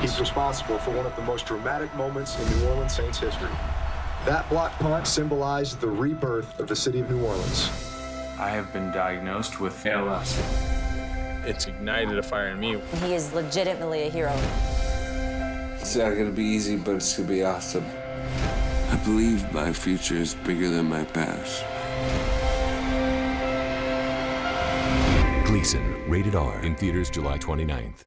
He's responsible for one of the most dramatic moments in New Orleans Saints history. That block punt symbolized the rebirth of the city of New Orleans. I have been diagnosed with ALS. It's ignited a fire in me. He is legitimately a hero. It's not gonna be easy, but it's gonna be awesome. I believe my future is bigger than my past. Gleason, rated R, in theaters July 29th.